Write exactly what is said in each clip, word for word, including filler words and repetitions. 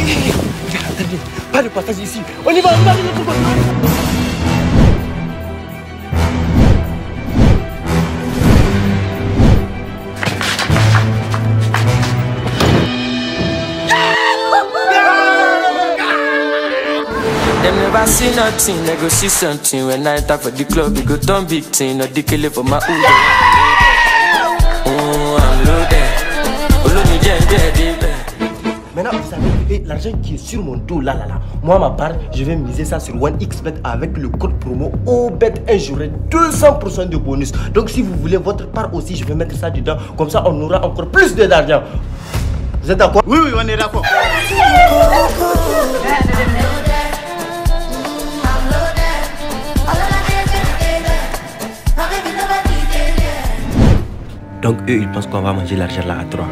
Attendez, pas de passage ici. On y va, on y va de l'autre côté. Them never see nothing, they go see something. When I enter for the club, we go turn big thing. Not the killer for my Uber. Oh, I'm loaded. Maintenant, vous savez, l'argent qui est sur mon dos là, là, là, moi, ma part, je vais miser ça sur OneXBet avec le code promo O B E T un. J'aurai deux cents pour cent de bonus. Donc, si vous voulez votre part aussi, je vais mettre ça dedans. Comme ça, on aura encore plus d'argent. Vous êtes d'accord? Oui, oui, on est d'accord. Donc, eux, ils pensent qu'on va manger l'argent là à trois.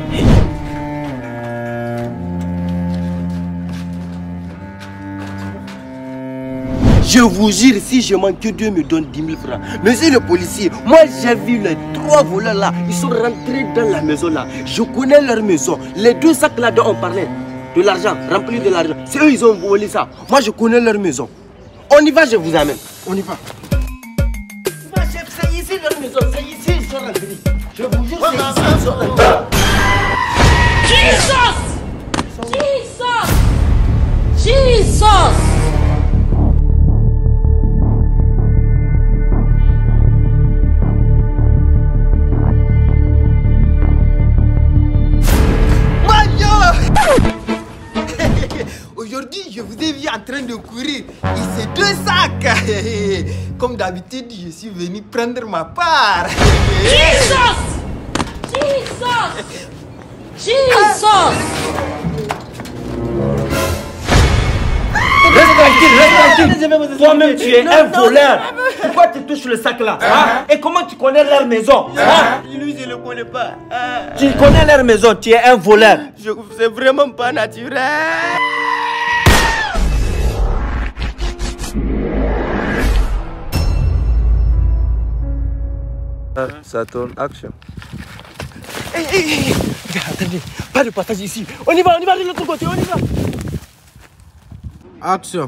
Je vous jure, si je manque que Dieu me donne dix mille francs. Monsieur le policier, moi j'ai vu les trois voleurs là. Ils sont rentrés dans la maison là. Je connais leur maison. Les deux sacs là dont on parlait, de l'argent, rempli de l'argent. C'est eux, ils ont volé ça. Moi je connais leur maison. On y va, je vous amène. On y va. C'est ici leur maison. C'est ici, ils sont rentrés. Je vous jure, c'est ici, ils sont rentrés. Jesus! Jesus! Jesus! Aujourd'hui, je vous ai vu en train de courir. Et c'est deux sacs. Comme d'habitude, je suis venu prendre ma part. Jesus! Jesus! Jesus! Reste tranquille, reste tranquille. Toi-même, tu es un voleur. Pourquoi tu touches le sac là, hein? Et comment tu connais leur maison, hein? Lui, je ne le connais pas. Tu connais leur maison, tu es un voleur. C'est vraiment pas naturel. Ça tourne, action. Hé, hé, hé, attendez, pas de passage ici. On y va, on y va de l'autre côté, on y va. Action.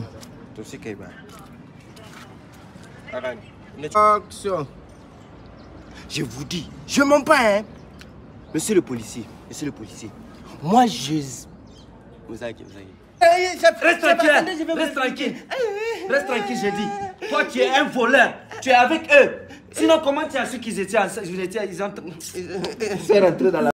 Action. Je vous dis, je mens pas, hein. Monsieur le policier, monsieur le policier, moi je... Vous avez, vous avez... Reste tranquille, reste tranquille. Reste tranquille, j'ai dit. Toi, tu es un voleur. Tu es avec eux. Sinon, comment tu as su qu'ils étaient ensemble? Ils étaient... Ils sont rentrés dans la...